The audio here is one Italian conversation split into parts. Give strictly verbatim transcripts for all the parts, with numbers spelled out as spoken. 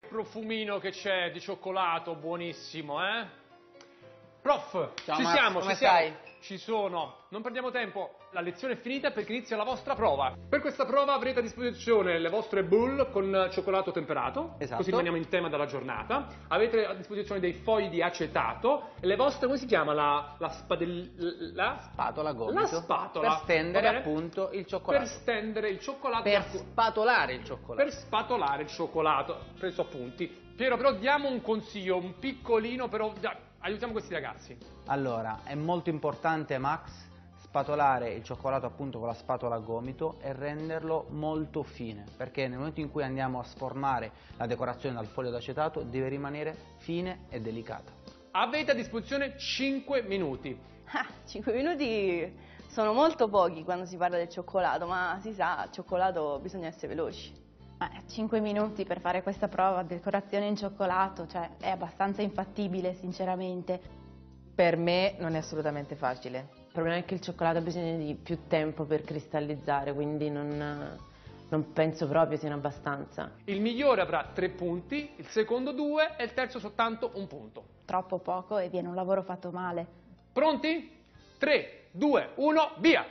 profumino che c'è di cioccolato, buonissimo, eh? Prof, ciao, ci Max, siamo, come ci siamo. stai? Ci sono. Non perdiamo tempo, la lezione è finita perché inizia la vostra prova. Per questa prova avrete a disposizione le vostre bowl con cioccolato temperato, esatto. Così rimaniamo in tema della giornata. Avete a disposizione dei fogli di acetato e le vostre, come si chiama? La, la, spadel, la spatola gomito. La spatola. Per stendere appunto il cioccolato. Per stendere il cioccolato. Per spatolare il cioccolato. Per spatolare il cioccolato. Preso appunti. Piero, però diamo un consiglio, un piccolino, però aiutiamo questi ragazzi. Allora, è molto importante, Max, spatolare il cioccolato appunto con la spatola a gomito e renderlo molto fine, perché nel momento in cui andiamo a sformare la decorazione dal foglio d'acetato deve rimanere fine e delicata. Avete a disposizione cinque minuti. Ah, cinque minuti sono molto pochi quando si parla del cioccolato, ma si sa, al cioccolato bisogna essere veloci. Eh, cinque minuti per fare questa prova, decorazione in cioccolato, cioè è abbastanza infattibile sinceramente. Per me non è assolutamente facile. Il problema è che il cioccolato ha bisogno di più tempo per cristallizzare, quindi non, non penso proprio siano abbastanza. Il migliore avrà tre punti, il secondo due e il terzo soltanto un punto. Troppo poco e viene un lavoro fatto male. Pronti? tre, due, uno, via!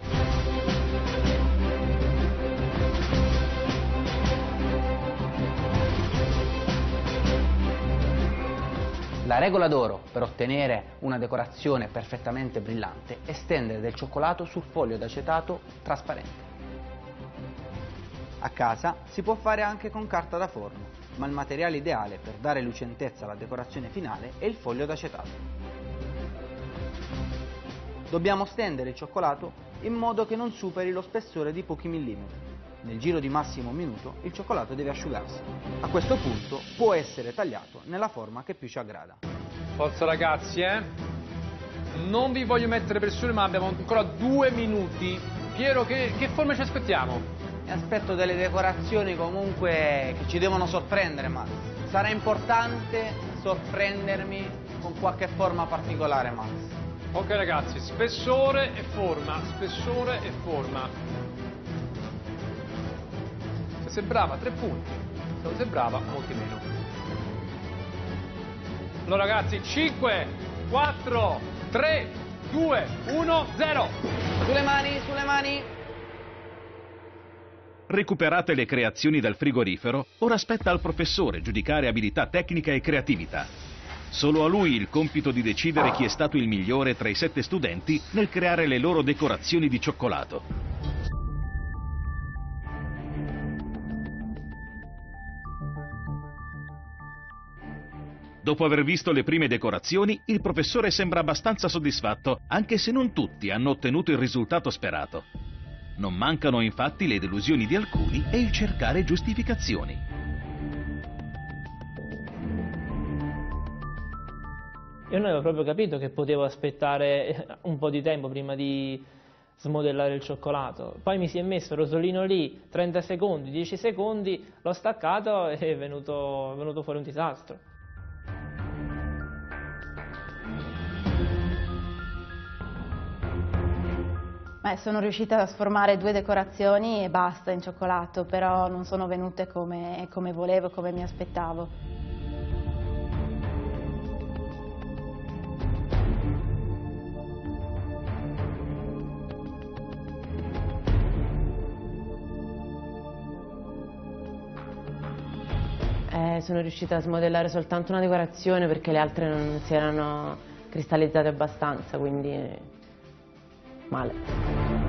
La regola d'oro per ottenere una decorazione perfettamente brillante è stendere del cioccolato sul foglio d'acetato trasparente. A casa si può fare anche con carta da forno, ma il materiale ideale per dare lucentezza alla decorazione finale è il foglio d'acetato. Dobbiamo stendere il cioccolato in modo che non superi lo spessore di pochi millimetri. Nel giro di massimo un minuto il cioccolato deve asciugarsi. A questo punto può essere tagliato nella forma che più ci aggrada. Forza ragazzi, eh? Non vi voglio mettere pressione, ma abbiamo ancora due minuti. Piero, che, che forma ci aspettiamo? Mi aspetto delle decorazioni comunque che ci devono sorprendere, ma sarà importante sorprendermi con qualche forma particolare, Max. Ok ragazzi, spessore e forma, spessore e forma. Se sei brava, tre punti. Se non sei brava, molti meno. Allora ragazzi, cinque, quattro, tre, due, uno, zero. Sulle mani, sulle mani. Recuperate le creazioni dal frigorifero, ora spetta al professore giudicare abilità tecnica e creatività. Solo a lui il compito di decidere chi è stato il migliore tra i sette studenti nel creare le loro decorazioni di cioccolato. Dopo aver visto le prime decorazioni, il professore sembra abbastanza soddisfatto, anche se non tutti hanno ottenuto il risultato sperato. Non mancano infatti le delusioni di alcuni e il cercare giustificazioni. Io non avevo proprio capito che potevo aspettare un po' di tempo prima di smodellare il cioccolato. Poi mi si è messo il rosolino lì, trenta secondi, dieci secondi, l'ho staccato e è venuto, è venuto fuori un disastro. Beh, sono riuscita a sformare due decorazioni e basta in cioccolato, però non sono venute come, come volevo, come mi aspettavo. Eh, sono riuscita a smodellare soltanto una decorazione perché le altre non si erano cristallizzate abbastanza, quindi male.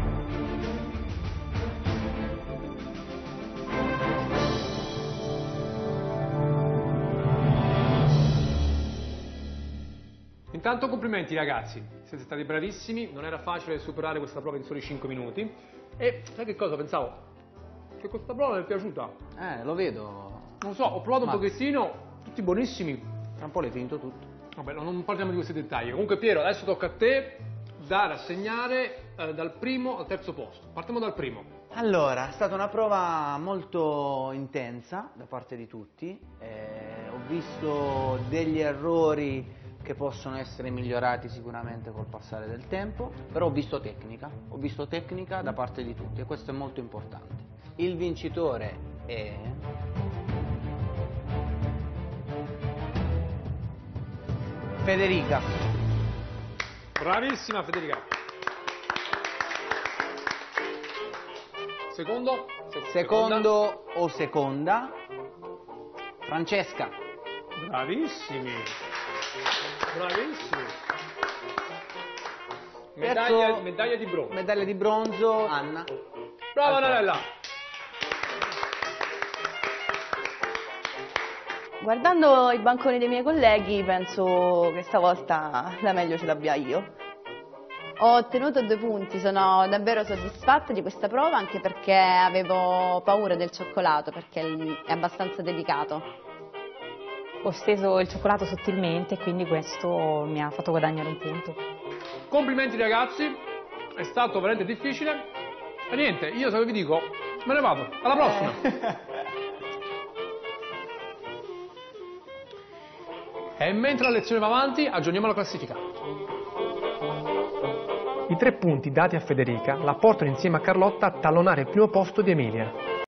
Intanto complimenti ragazzi, siete stati bravissimi, non era facile superare questa prova in soli cinque minuti. E sai che cosa pensavo? Che questa prova mi è piaciuta. Eh, lo vedo. Non so, ho provato Ma... un pochettino, tutti buonissimi. Tra un po' l'hai finito tutto. Vabbè, non parliamo di questi dettagli. Comunque Piero, adesso tocca a te dare a segnare eh, dal primo al terzo posto. Partiamo dal primo. Allora, è stata una prova molto intensa da parte di tutti. Eh, ho visto degli errori che possono essere migliorati sicuramente col passare del tempo, però ho visto tecnica, ho visto tecnica da parte di tutti e questo è molto importante. Il vincitore è... Federica. Bravissima Federica. Secondo? Se- Secondo o seconda? Francesca. Bravissimi. Bravissimi. Terzo- Medaglia, medaglia di bronzo. Medaglia di bronzo, Anna. Brava Annarella. Guardando i banconi dei miei colleghi penso che stavolta la meglio ce l'abbia io. Ho ottenuto due punti, sono davvero soddisfatta di questa prova anche perché avevo paura del cioccolato perché è abbastanza delicato. Ho steso il cioccolato sottilmente, quindi questo mi ha fatto guadagnare un punto. Complimenti ragazzi, è stato veramente difficile. E niente, io se vi dico, me ne vado. Alla prossima. E mentre la lezione va avanti, aggiorniamo la classifica. I tre punti dati a Federica la portano insieme a Carlotta a tallonare il primo posto di Emilia.